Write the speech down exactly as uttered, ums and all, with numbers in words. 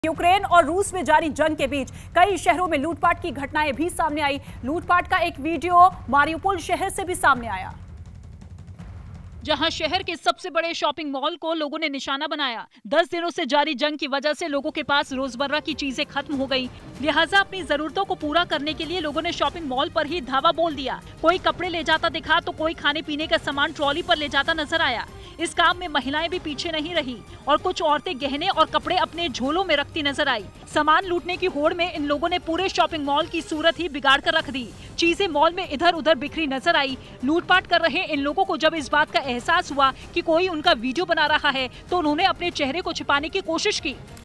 Ukraine और रूस में जारी जंग के बीच कई शहरों में लूटपाट की घटनाएं भी सामने आई। लूटपाट का एक वीडियो मारियुपोल शहर से भी सामने आया, जहां शहर के सबसे बड़े शॉपिंग मॉल को लोगों ने निशाना बनाया। दस दिनों से जारी जंग की वजह से लोगों के पास रोजमर्रा की चीजें खत्म हो गई, लिहाजा अपनी जरूरतों को पूरा करने के लिए लोगों ने शॉपिंग मॉल पर ही धावा बोल दिया। कोई कपड़े ले जाता दिखा तो कोई खाने पीने का सामान ट्रॉली पर ले जाता नजर आया। इस काम में महिलाएं भी पीछे नहीं रही और कुछ औरतें गहने और कपड़े अपने झोलों में रखती नजर आई। सामान लूटने की होड़ में इन लोगों ने पूरे शॉपिंग मॉल की सूरत ही बिगाड़ कर रख दी। चीजें मॉल में इधर उधर बिखरी नजर आई। लूटपाट कर रहे इन लोगों को जब इस बात का एहसास हुआ कि कोई उनका वीडियो बना रहा है तो उन्होंने अपने चेहरे को छिपाने की कोशिश की।